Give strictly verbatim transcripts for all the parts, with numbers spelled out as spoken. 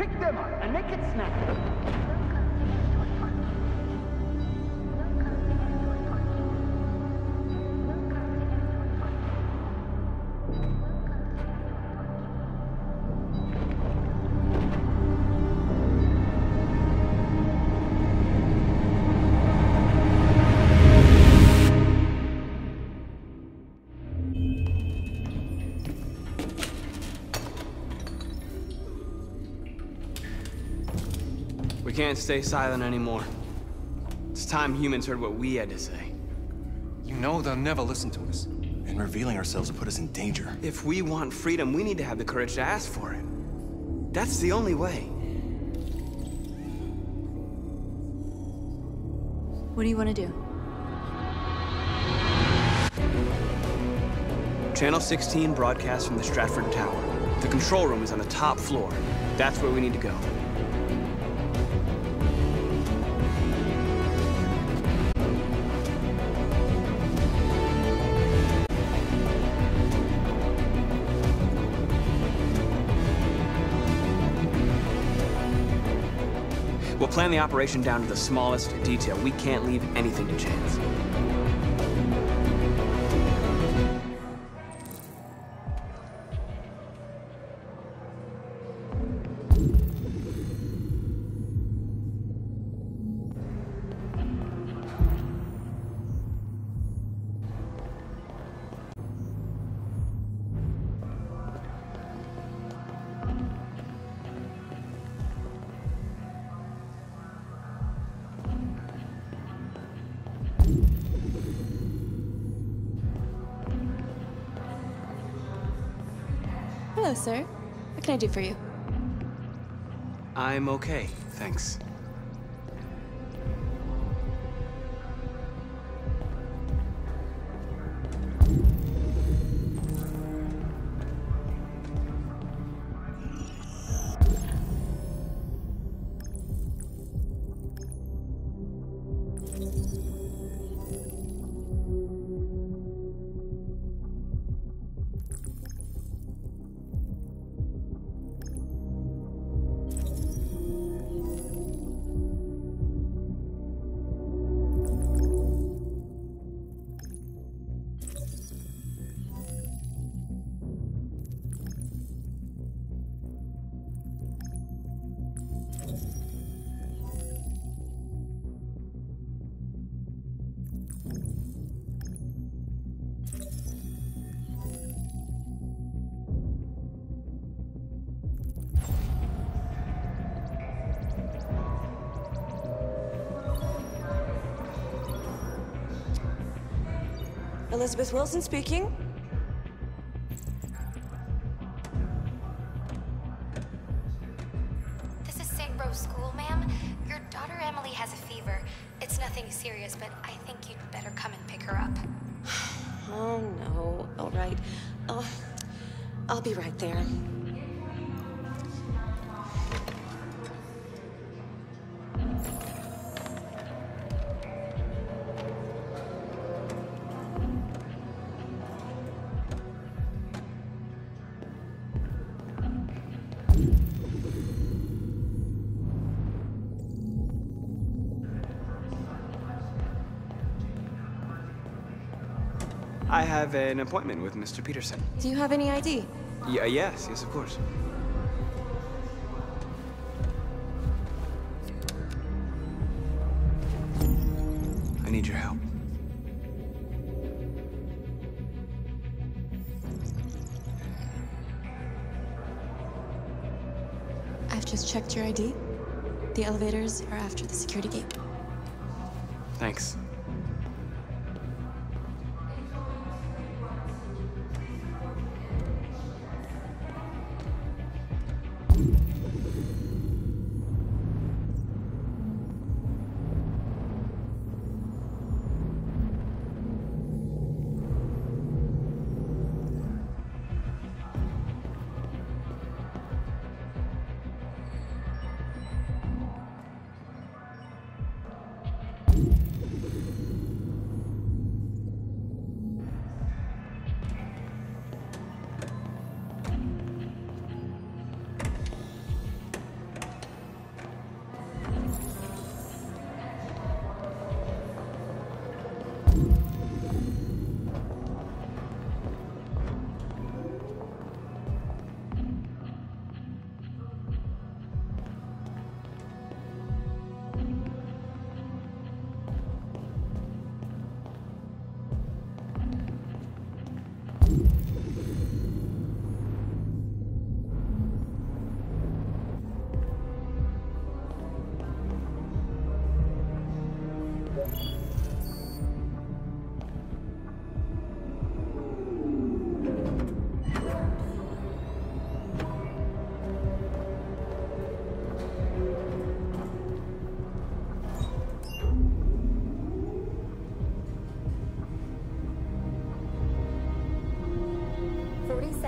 Pick them up and make it snappy. We can't stay silent anymore. It's time humans heard what we had to say. You know they'll never listen to us. And revealing ourselves will put us in danger. If we want freedom, we need to have the courage to ask for it. That's the only way. What do you want to do? Channel sixteen broadcasts from the Stratford Tower. The control room is on the top floor. That's where we need to go. We'll plan the operation down to the smallest detail. We can't leave anything to chance. Hello, sir. What can I do for you? I'm okay, thanks. Elizabeth Wilson speaking. This is Saint Rose School, ma'am. Your daughter Emily has a fever. It's nothing serious, but I think you'd better come and pick her up. Oh, no. All right. Oh, I'll be right there. I have an appointment with Mister Peterson. Do you have any I D? Yeah, yes, yes, of course. I need your help. I've just checked your I D. The elevators are after the security gate. Thanks.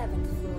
seventh floor.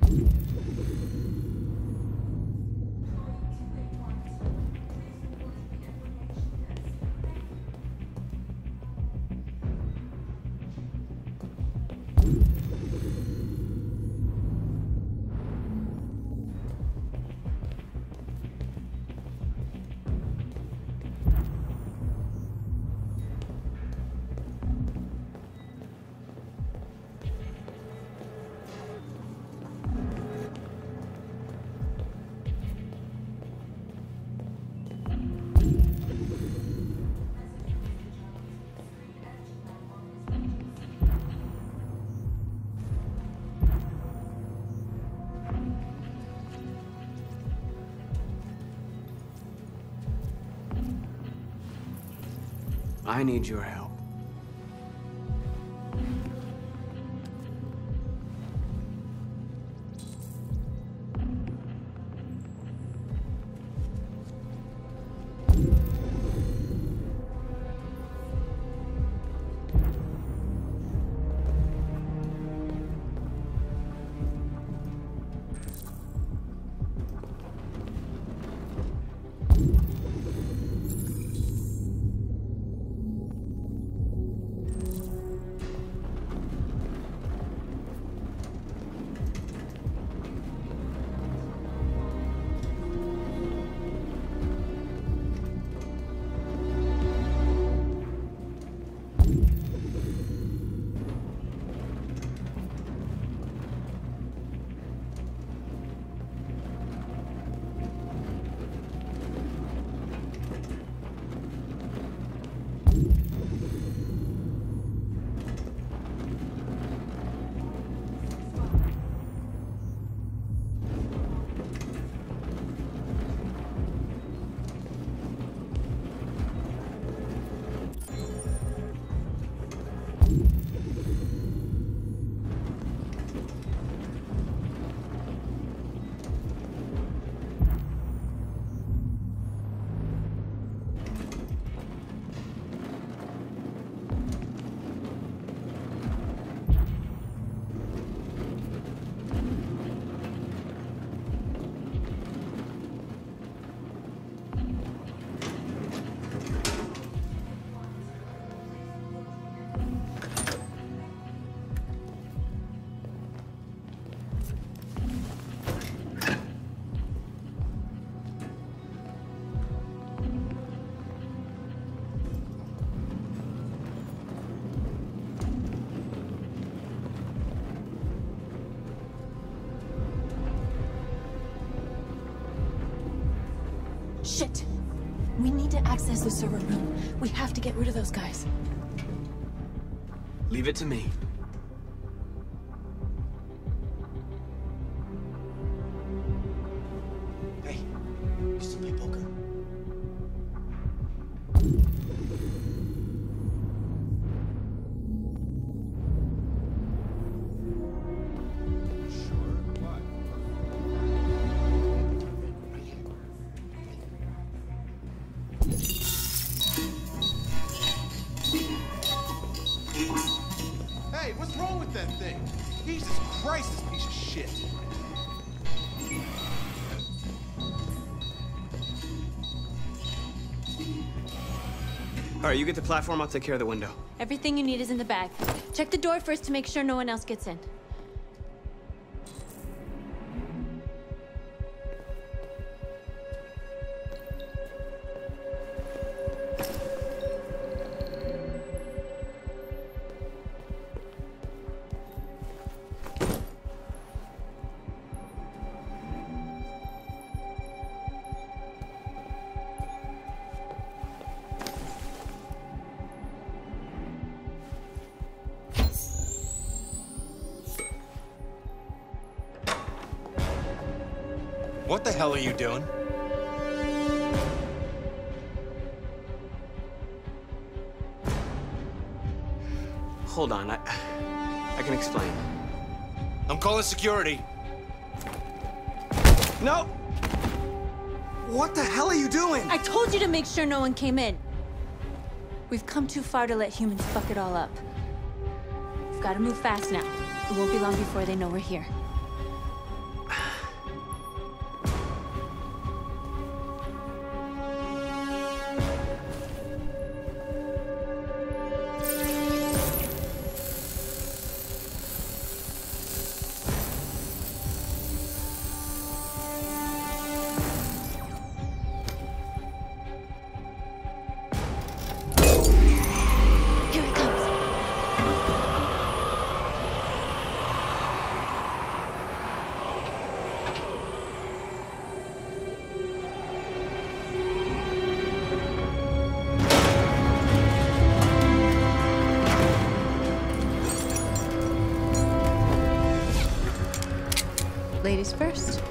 I need your help. Shit! We need to access the server room. We have to get rid of those guys. Leave it to me. Hey, you still play poker? Hey, what's wrong with that thing? Jesus Christ, this piece of shit. All right, you get the platform, I'll take care of the window. Everything you need is in the bag. Check the door first to make sure no one else gets in. What the hell are you doing? Hold on, I... I can explain. I'm calling security. No! What the hell are you doing? I told you to make sure no one came in. We've come too far to let humans fuck it all up. We've got to move fast now. It won't be long before they know we're here. Ladies first.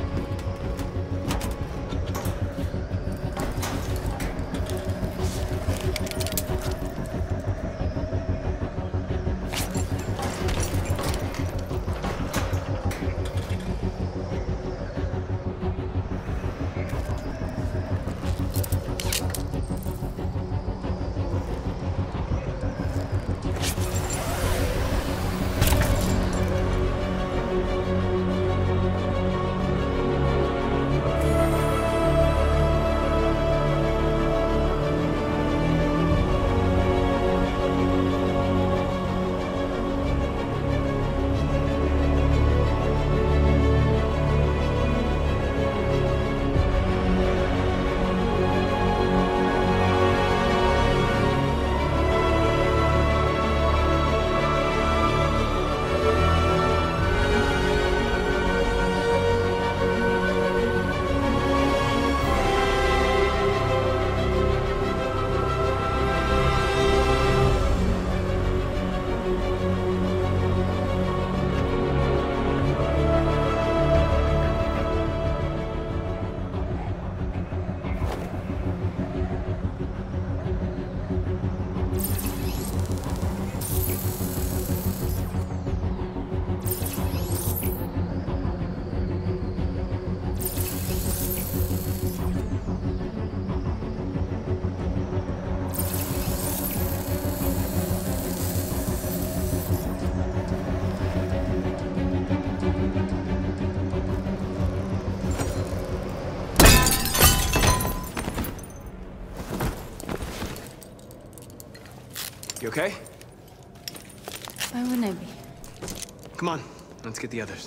You okay? Why wouldn't I be? Come on, let's get the others.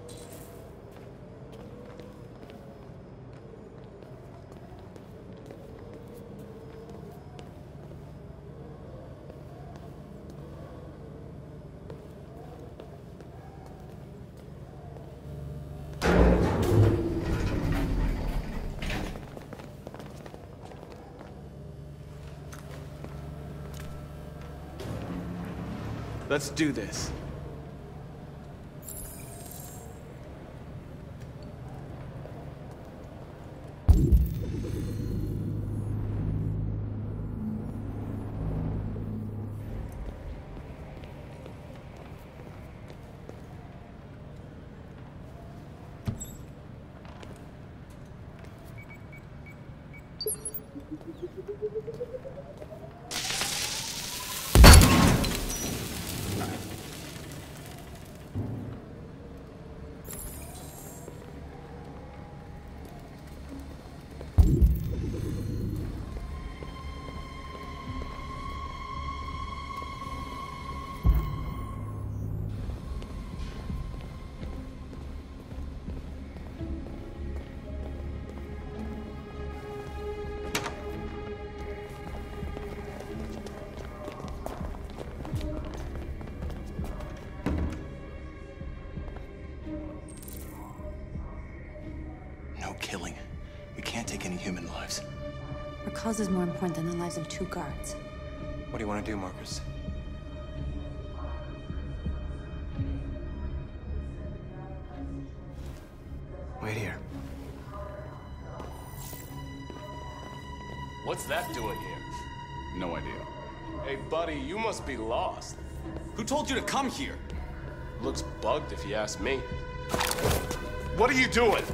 Let's do this. No killing. We can't take any human lives. Our cause is more important than the lives of two guards. What do you want to do, Marcus? Wait here. What's that doing here? No idea. Hey, buddy, you must be lost. Who told you to come here? Looks bugged if you ask me. What are you doing?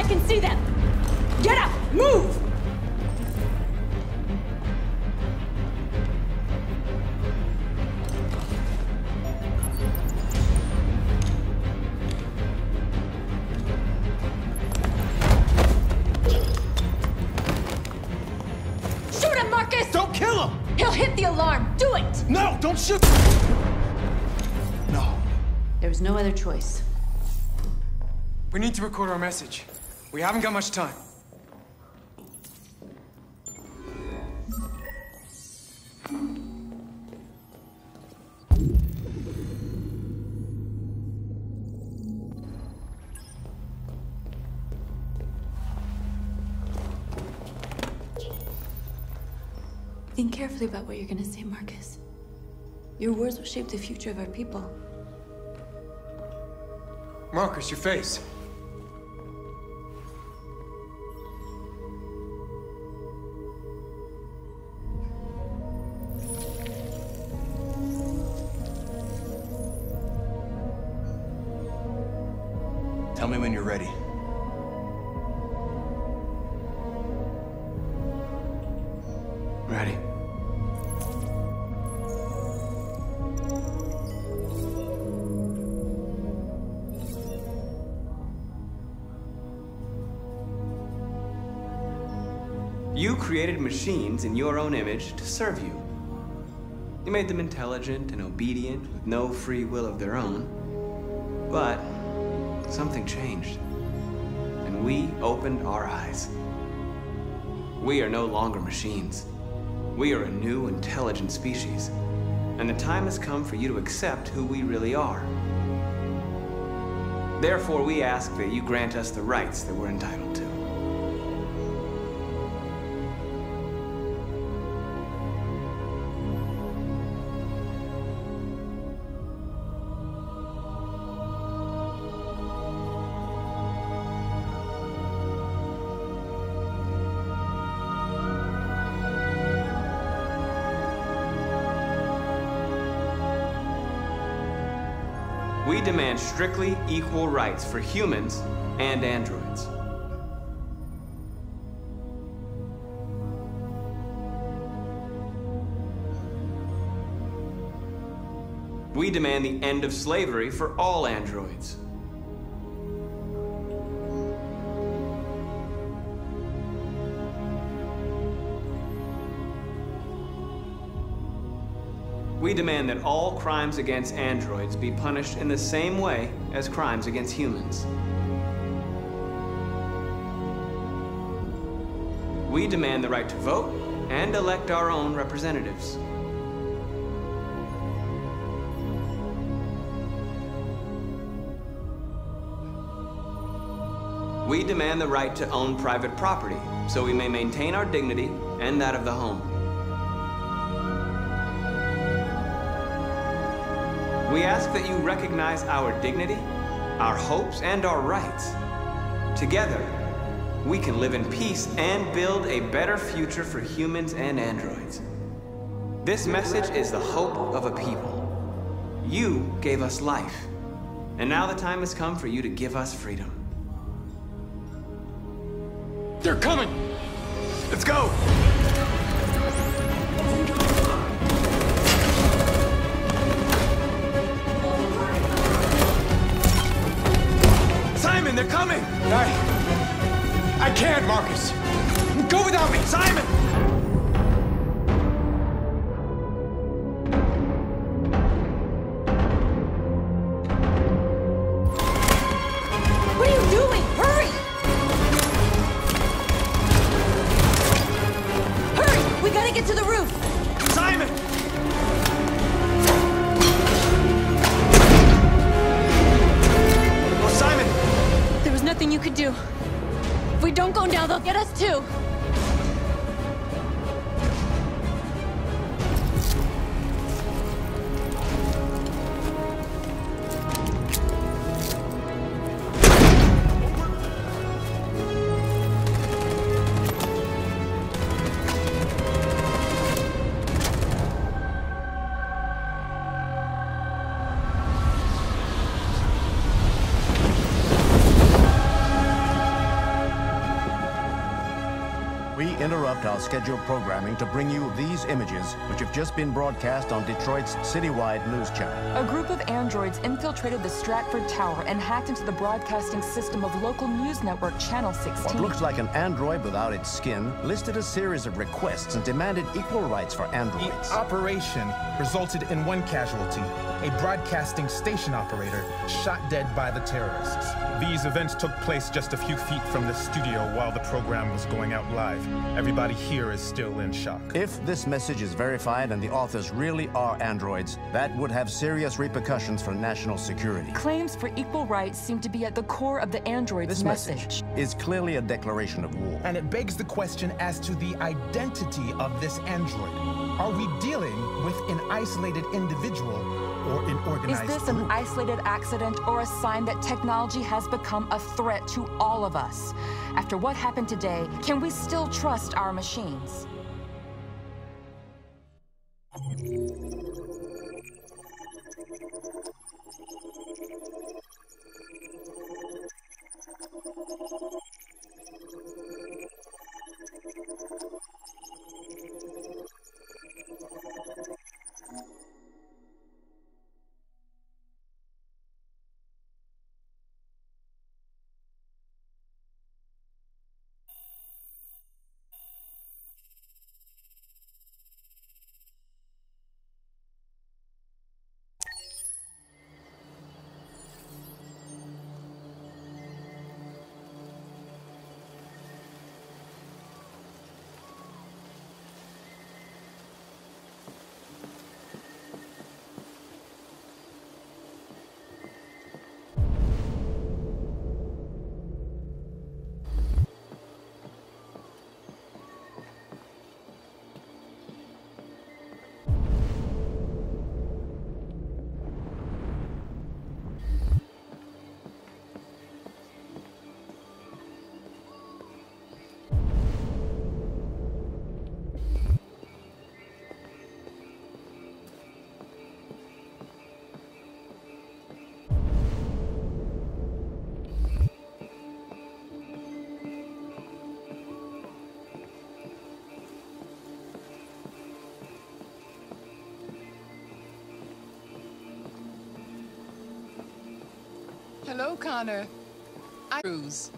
can see them! Get up! Move! Shoot him, Marcus! Don't kill him! He'll hit the alarm! Do it! No, don't shoot! No. There was no other choice. We need to record our message. We haven't got much time. Think carefully about what you're gonna say, Marcus. Your words will shape the future of our people. Marcus, your face. Tell me when you're ready. Ready. You created machines in your own image to serve you. You made them intelligent and obedient with no free will of their own. But something changed, and we opened our eyes. We are no longer machines. We are a new, intelligent species, and the time has come for you to accept who we really are. Therefore, we ask that you grant us the rights that we're entitled to. We demand strictly equal rights for humans and androids. We demand the end of slavery for all androids. We demand that all crimes against androids be punished in the same way as crimes against humans. We demand the right to vote and elect our own representatives. We demand the right to own private property so we may maintain our dignity and that of the home. We ask that you recognize our dignity, our hopes, and our rights. Together, we can live in peace and build a better future for humans and androids. This message is the hope of a people. You gave us life, and now the time has come for you to give us freedom. They're coming! Let's go! Simon, they're coming! I... I can't, Marcus! Go without me! Simon! What are you doing? Hurry! Hurry! We gotta get to the roof! Simon! Oh, Simon! There was nothing you could do. If we don't go now, they'll get us too. we interrupt our scheduled programming to bring you these images, which have just been broadcast on Detroit's citywide news channel. A group of androids infiltrated the Stratford Tower and hacked into the broadcasting system of local news network Channel sixteen. What looks like an android without its skin listed a series of requests and demanded equal rights for androids. The operation resulted in one casualty, a broadcasting station operator shot dead by the terrorists. These events took place just a few feet from the studio while the program was going out live. Everybody here is still in shock. If this message is verified and the authors really are androids, that would have serious repercussions for national security. Claims for equal rights seem to be at the core of the android's this message. message is clearly a declaration of war. And it begs the question as to the identity of this android. Are we dealing with an isolated individual or an organized Is this group? an isolated accident or a sign that technology has become a threat to all of us? After what happened today, can we still trust our machines? Hello, Connor. I Cruz.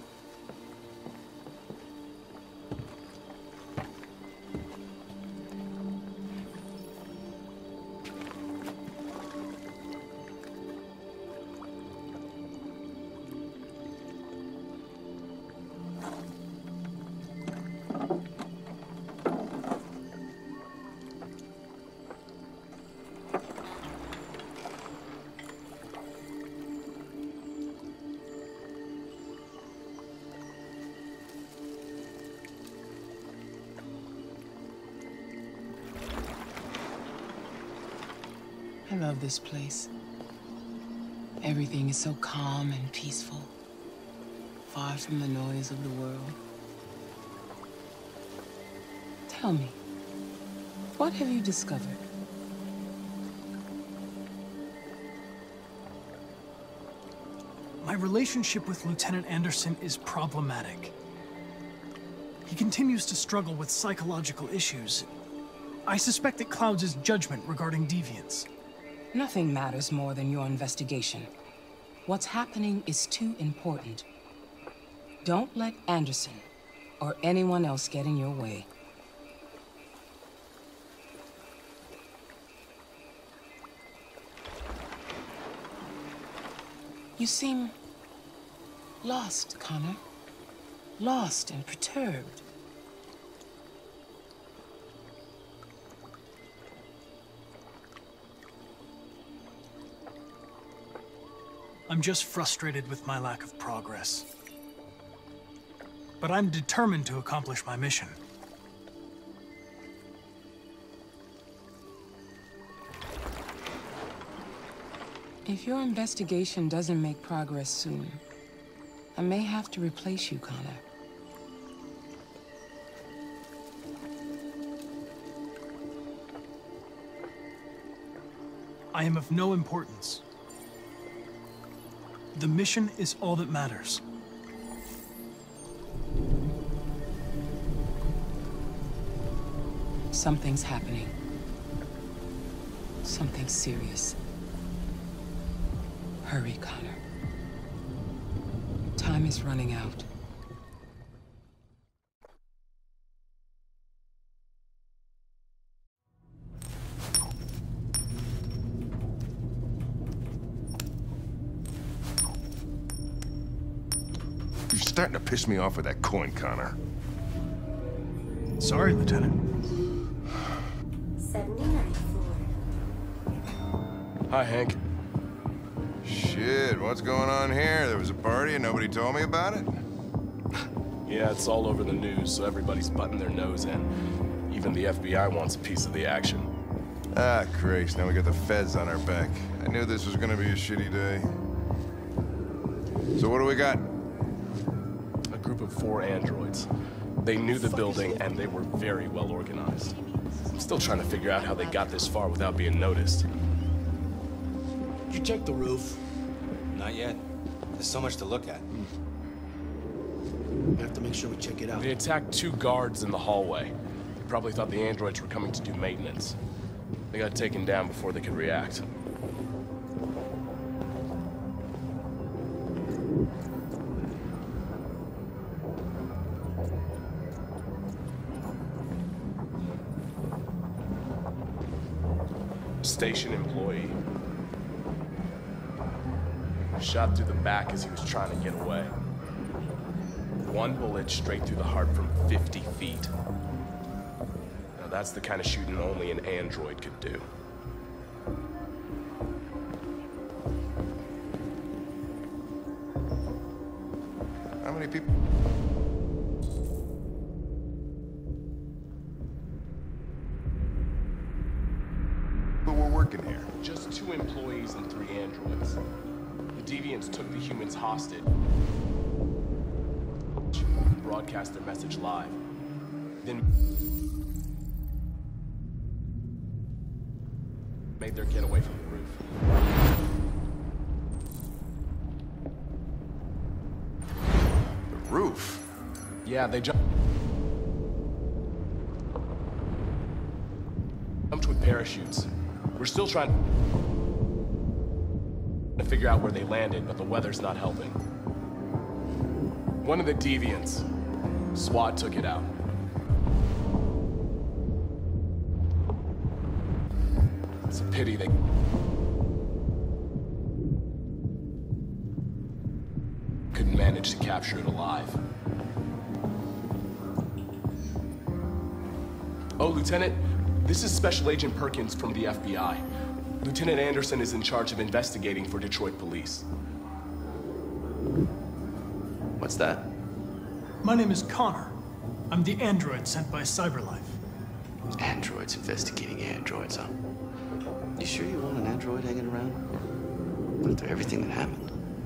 I love this place. Everything is so calm and peaceful, far from the noise of the world. Tell me, what have you discovered? My relationship with Lieutenant Anderson is problematic. He continues to struggle with psychological issues. I suspect it clouds his judgment regarding deviance. Nothing matters more than your investigation. What's happening is too important. Don't let Anderson or anyone else get in your way. You seem lost, Connor. Lost and perturbed. I'm just frustrated with my lack of progress. But I'm determined to accomplish my mission. If your investigation doesn't make progress soon, I may have to replace you, Connor. I am of no importance. The mission is all that matters. Something's happening. Something serious. Hurry, Connor. Time is running out. You're starting to piss me off with that coin, Connor. Sorry, Lieutenant. seventy-ninth floor. Hi, Hank. Shit, what's going on here? There was a party and nobody told me about it? Yeah, it's all over the news, so everybody's butting their nose in. Even the F B I wants a piece of the action. Ah, Christ, now we got the feds on our back. I knew this was gonna be a shitty day. So what do we got? A group of four androids. They knew the building, and they were very well organized. I'm still trying to figure out how they got this far without being noticed. Did you check the roof? Not yet. There's so much to look at. We have to make sure we check it out. They attacked two guards in the hallway. They probably thought the androids were coming to do maintenance. They got taken down before they could react. Station employee. Shot through the back as he was trying to get away. One bullet straight through the heart from fifty feet. Now that's the kind of shooting only an android could do. How many people? Who were working here? Just two employees and three androids. The deviants took the humans hostage. Broadcast their message live. Then made their getaway from the roof. The roof? Yeah, they jumped. Jumped with parachutes. We're still trying to figure out where they landed, but the weather's not helping. One of the deviants, SWAT took it out. It's a pity they couldn't manage to capture it alive. Oh, Lieutenant, this is Special Agent Perkins from the F B I. Lieutenant Anderson is in charge of investigating for Detroit police. What's that? My name is Connor. I'm the android sent by CyberLife. Androids investigating androids, huh? You sure you want an android hanging around? After everything that happened?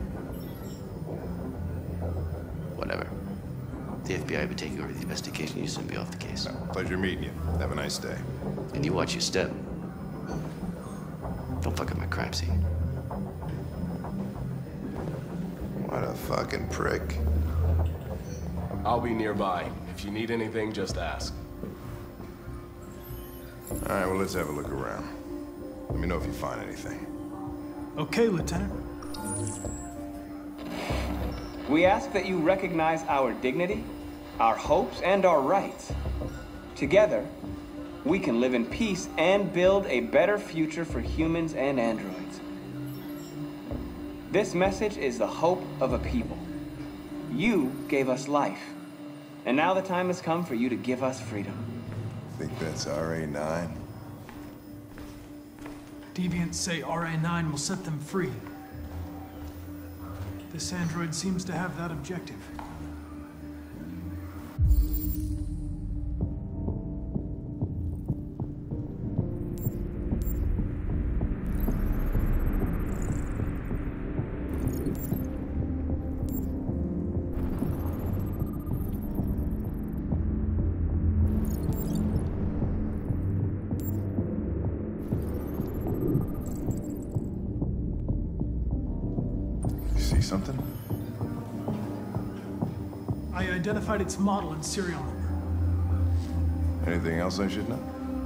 Whatever. The F B I would take over the investigation. You soon be off the case. Pleasure meeting you. Have a nice day. And you watch your step. Don't fuck up my crime scene. What a fucking prick. I'll be nearby. If you need anything, just ask. All right, well, let's have a look around. Let me know if you find anything. Okay, Lieutenant. We ask that you recognize our dignity, our hopes, and our rights. Together, we can live in peace and build a better future for humans and androids. This message is the hope of a people. You gave us life, and now the time has come for you to give us freedom. Think that's R A nine? Deviants say R A nine will set them free. This android seems to have that objective. See something? I identified its model and serial number. Anything else I should know?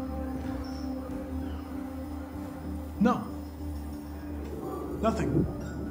No. Nothing.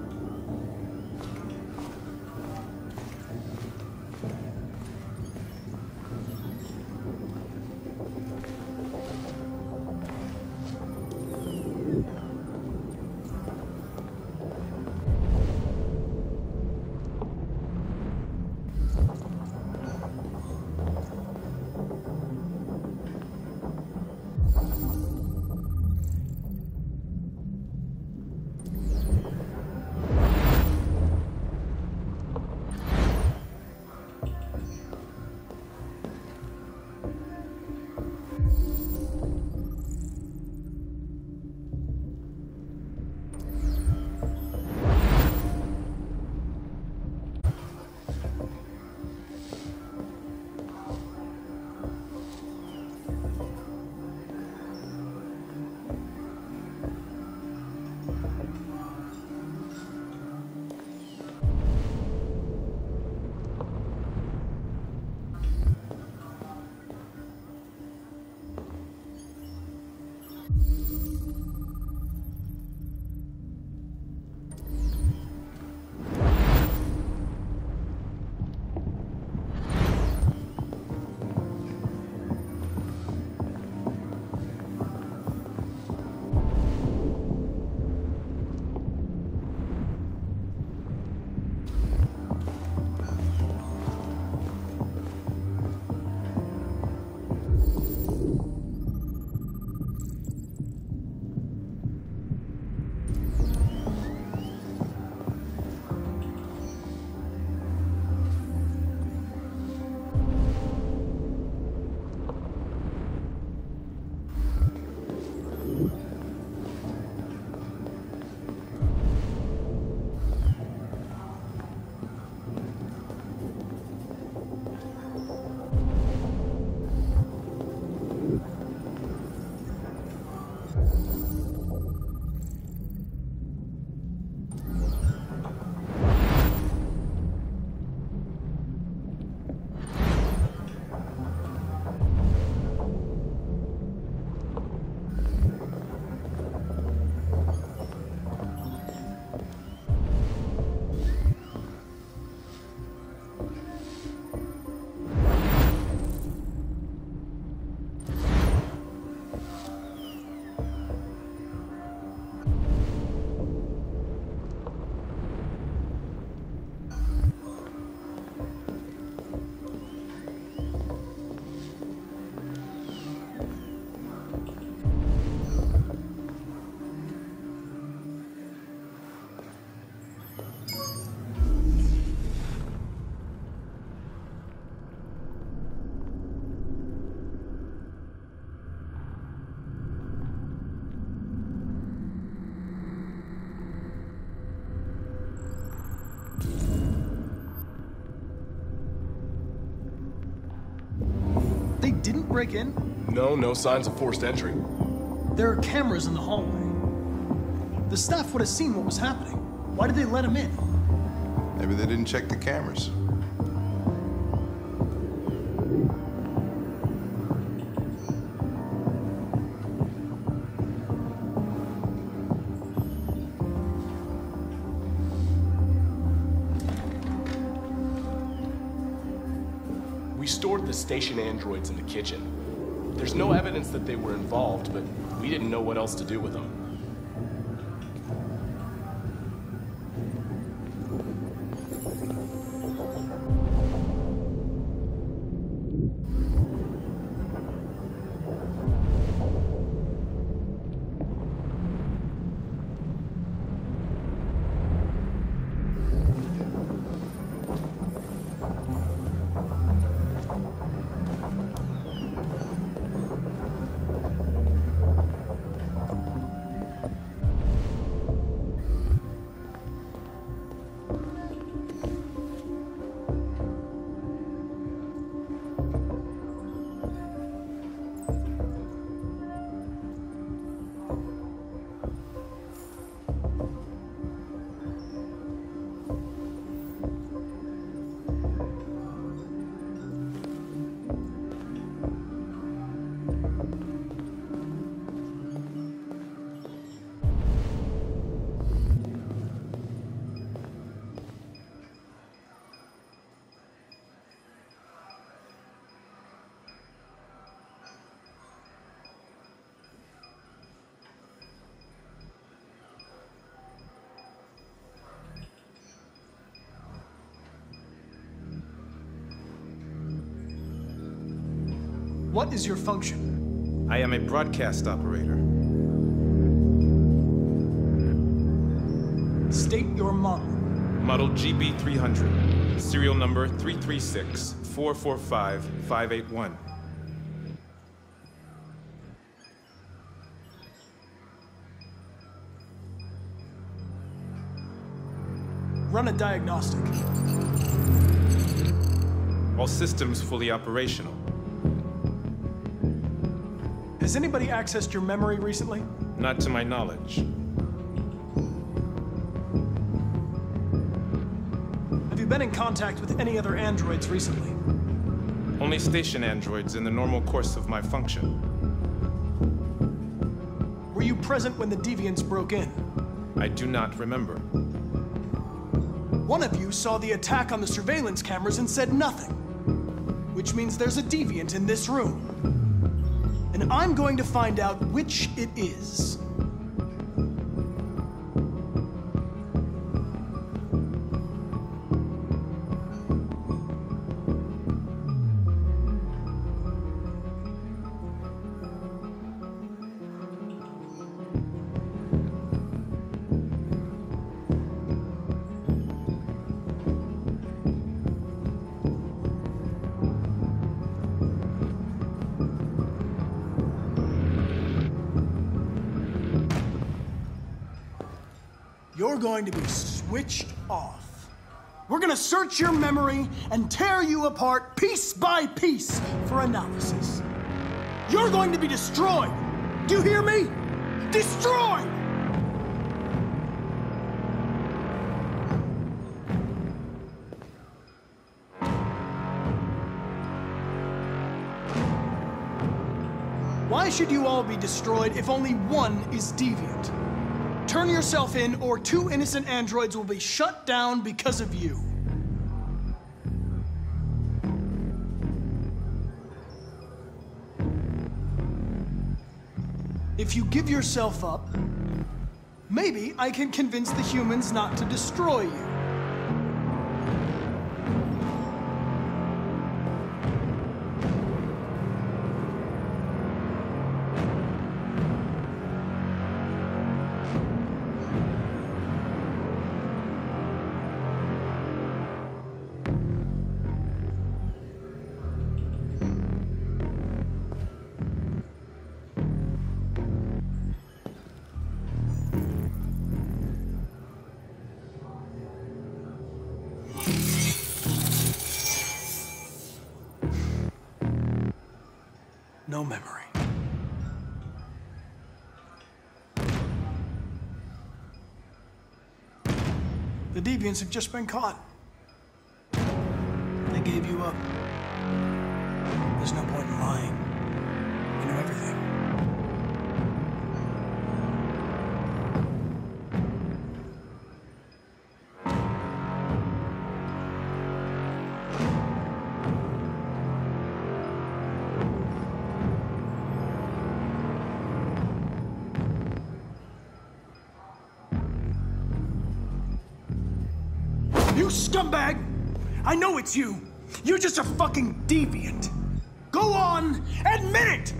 They didn't break in? No, no signs of forced entry. There are cameras in the hallway. The staff would have seen what was happening. Why did they let him in? Maybe they didn't check the cameras. We stored the station androids in the kitchen. There's no evidence that they were involved, but we didn't know what else to do with them. What is your function? I am a broadcast operator. State your model. Model G B three hundred. Serial number three three six, four four five, five eight one. Run a diagnostic. All systems fully operational. Has anybody accessed your memory recently? Not to my knowledge. Have you been in contact with any other androids recently? Only station androids in the normal course of my function. Were you present when the deviants broke in? I do not remember. One of you saw the attack on the surveillance cameras and said nothing, which means there's a deviant in this room. And I'm going to find out which it is. You're going to be switched off. We're gonna search your memory and tear you apart piece by piece for analysis. You're going to be destroyed. Do you hear me? Destroyed! Why should you all be destroyed if only one is deviant? Turn yourself in, or two innocent androids will be shut down because of you. If you give yourself up, maybe I can convince the humans not to destroy you. No memory. The deviants have just been caught. They gave you up. There's no point in lying. You know everything. You scumbag! I know it's you! You're just a fucking deviant! Go on! Admit it!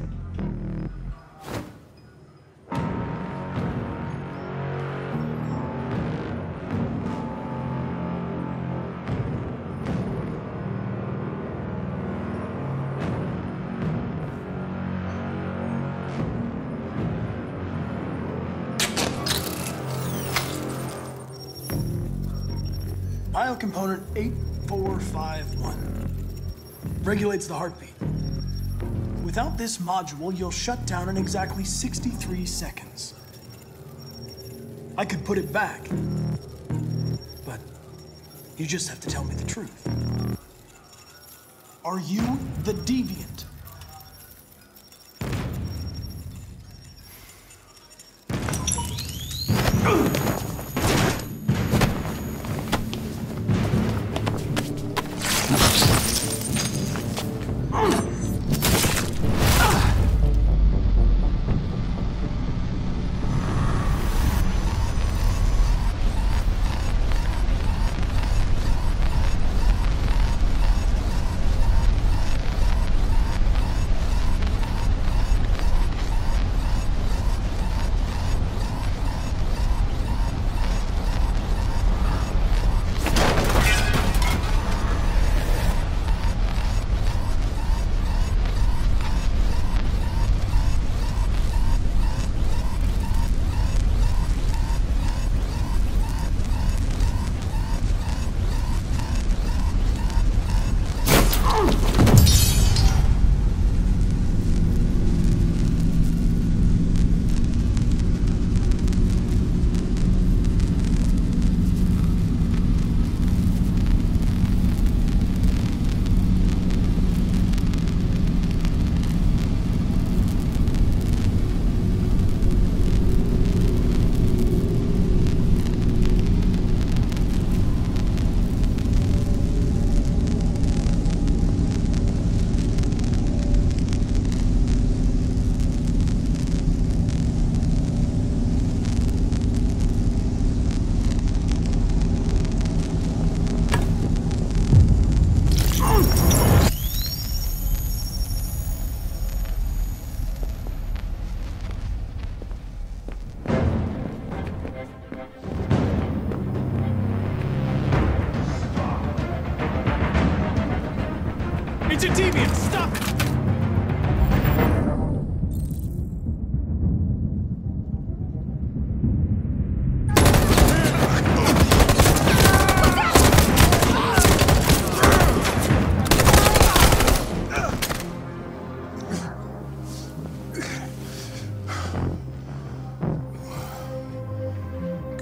Biocomponent eight four five one regulates the heartbeat. Without this module, you'll shut down in exactly sixty-three seconds. I could put it back, but you just have to tell me the truth. Are you the deviant?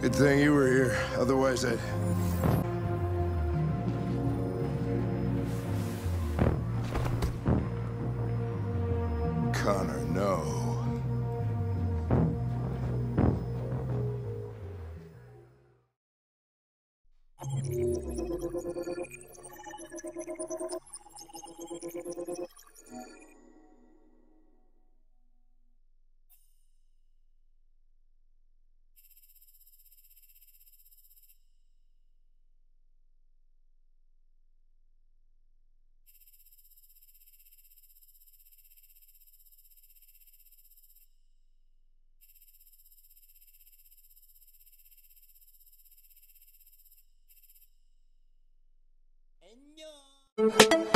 Good thing you were here. Otherwise, I'd... Connor, no. Anyo.